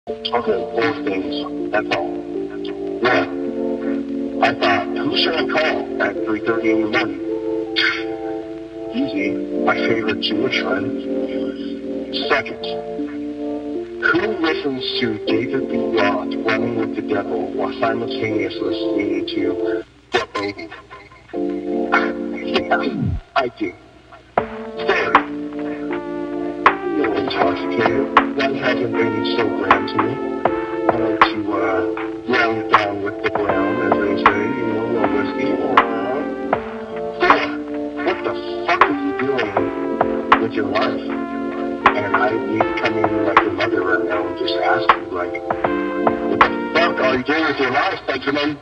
Okay, four things. That's all. Yeah. I thought, who should I call at 3:30 in the morning? Easy. My favorite Jewish friend. Second, who listens to David B. Roth running with the devil while simultaneously listening to The Baby? Yeah, I do. Third, you're intoxicated. That hasn't been so grand to me. I like to round it down with the brown, as they say, a little whiskey. What the fuck are you doing with your life? And I need to come in like your mother right now and just ask you, like, what the fuck are you doing with your life, Benjamin?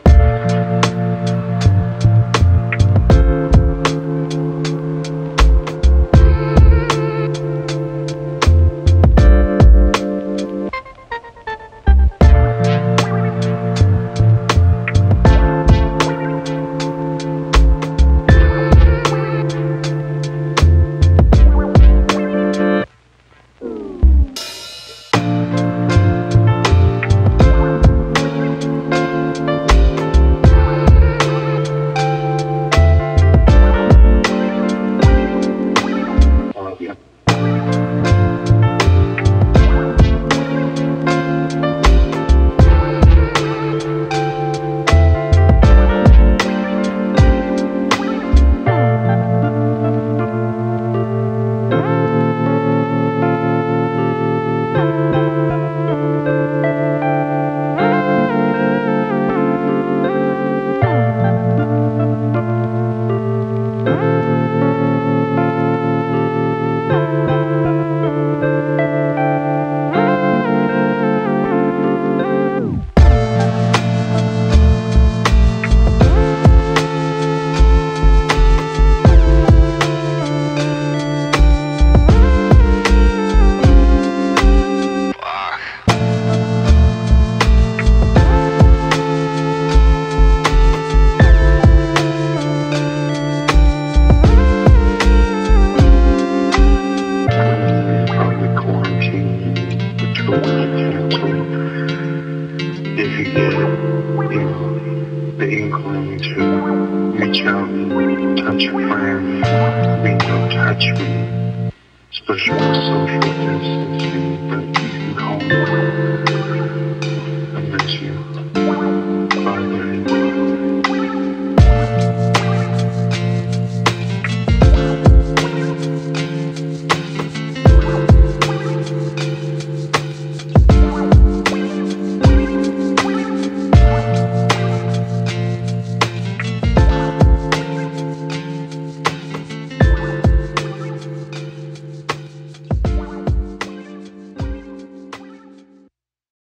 If you get, the inkling to reach out and touch a friend, touch me, especially with social distancing, but you can call me.